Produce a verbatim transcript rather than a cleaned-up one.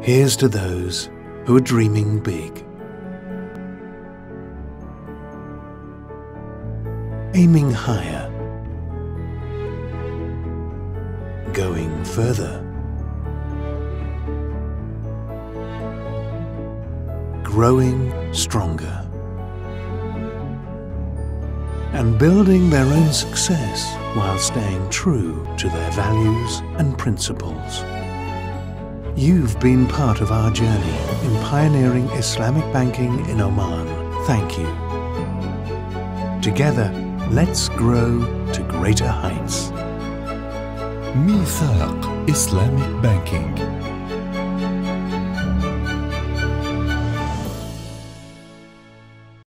Here's to those who are dreaming big, aiming higher, going further, growing stronger, and building their own success while staying true to their values and principles. You've been part of our journey in pioneering Islamic banking in Oman. Thank you. Together, let's grow to greater heights. ميثاق Islamic Banking.